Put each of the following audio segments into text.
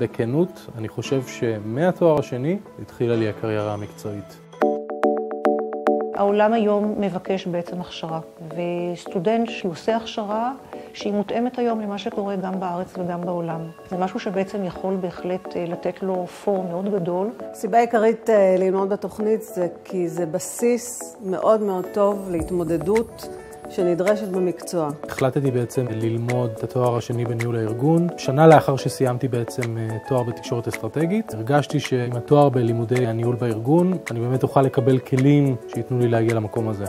בכנות, אני חושב שמהתואר השני התחילה לי הקריירה המקצועית. העולם היום מבקש בעצם הכשרה, וסטודנט שעושה הכשרה שהיא מותאמת היום למה שקורה גם בארץ וגם בעולם. זה משהו שבעצם יכול בהחלט לתת לו פור מאוד גדול. הסיבה העיקרית ללמוד בתוכנית זה כי זה בסיס מאוד מאוד טוב להתמודדות שנדרשת במקצוע. החלטתי בעצם ללמוד את התואר השני בניהול הארגון. שנה לאחר שסיימתי בעצם תואר בתקשורת אסטרטגית, הרגשתי שעם התואר בלימודי הניהול בארגון, אני באמת אוכל לקבל כלים שיתנו לי להגיע למקום הזה.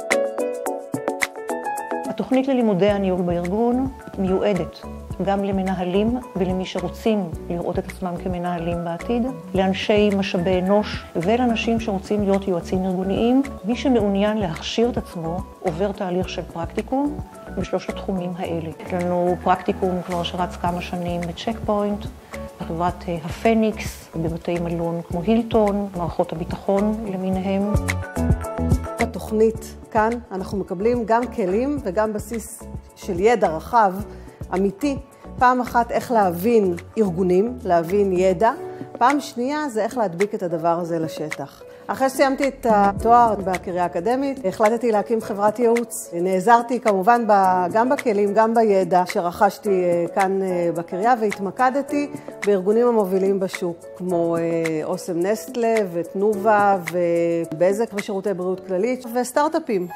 התוכנית ללימודי הניהול בארגון מיועדת גם למנהלים ולמי שרוצים לראות את עצמם כמנהלים בעתיד, לאנשי משאבי אנוש ולאנשים שרוצים להיות יועצים ארגוניים. מי שמעוניין להכשיר את עצמו עובר תהליך של פרקטיקום בשלושת התחומים האלה. יש לנו פרקטיקום כבר שרץ כמה שנים בצ'ק פוינט, בחברת הפניקס, בבתי מלון כמו הילטון, מערכות הביטחון למיניהם. בתוכנית כאן אנחנו מקבלים גם כלים וגם בסיס של ידע רחב, אמיתי. פעם אחת איך להבין ארגונים, להבין ידע. פעם שנייה זה איך להדביק את הדבר הזה לשטח. אחרי שסיימתי את התואר בקריה האקדמית, החלטתי להקים חברת ייעוץ. נעזרתי כמובן גם בכלים, גם בידע שרכשתי כאן בקריה, והתמקדתי בארגונים המובילים בשוק, כמו אוסם נסטלה ותנובה ובזק ושירותי בריאות כללית וסטארט-אפים.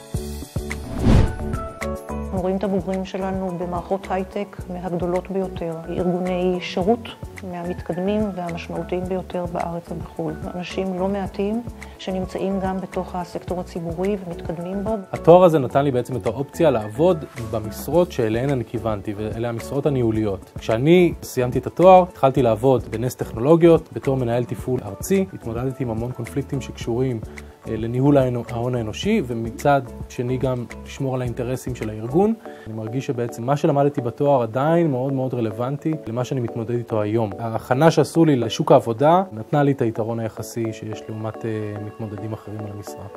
אנחנו רואים את הבוגרים שלנו במערכות הייטק מהגדולות ביותר, ארגוני שירות מהמתקדמים והמשמעותיים ביותר בארץ ובחו"ל. אנשים לא מעטים שנמצאים גם בתוך הסקטור הציבורי ומתקדמים בו. התואר הזה נתן לי בעצם את האופציה לעבוד במשרות שאליהן אני כיוונתי, ואלה המשרות הניהוליות. כשאני סיימתי את התואר, התחלתי לעבוד בנס טכנולוגיות, בתור מנהל תפעול ארצי, התמודדתי עם המון קונפליקטים שקשורים לניהול ההון האנושי, ומצד שני גם לשמור על האינטרסים של הארגון. אני מרגיש שבעצם מה שלמדתי בתואר עדיין מאוד מאוד רלוונטי למה שאני מתמודד איתו היום. ההכנה שעשו לי לשוק העבודה נתנה לי את היתרון היחסי שיש לעומת מתמודדים אחרים על המשרה.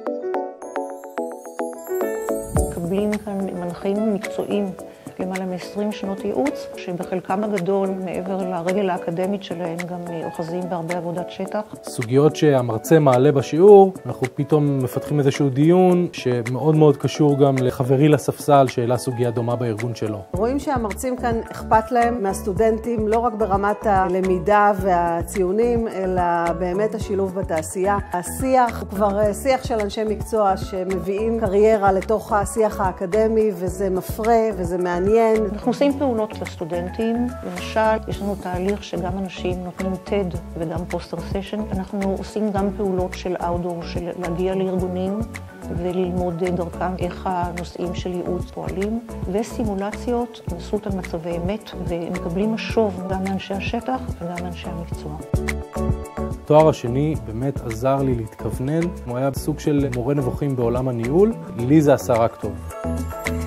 מקבלים כאן מנחים מקצועיים למעלה מ-20 שנות ייעוץ, שבחלקם הגדול, מעבר לרגל האקדמית שלהם, גם אוחזים בהרבה עבודת שטח. סוגיות שהמרצה מעלה בשיעור, אנחנו פתאום מפתחים איזשהו דיון שמאוד מאוד קשור גם לחברי לספסל שהעלה סוגיה דומה בארגון שלו. רואים שהמרצים כאן אכפת להם מהסטודנטים, לא רק ברמת הלמידה והציונים, אלא באמת השילוב בתעשייה. השיח הוא כבר שיח של אנשי מקצוע שמביאים קריירה לתוך השיח האקדמי, וזה מפרה וזה מעניין. אנחנו עושים פעולות לסטודנטים, למשל, יש לנו תהליך שגם אנשים נותנים TED וגם פוסטר סשן. אנחנו עושים גם פעולות של אאוטדור, של להגיע לארגונים וללמוד דרכם איך הנושאים של ייעוץ פועלים, וסימולציות, התנסות על מצבי אמת, ומקבלים משוב גם מאנשי השטח וגם מאנשי המקצוע. התואר השני באמת עזר לי להתכוונן, הוא היה סוג של מורה נבוכים בעולם הניהול, לי זה עשה רק טוב.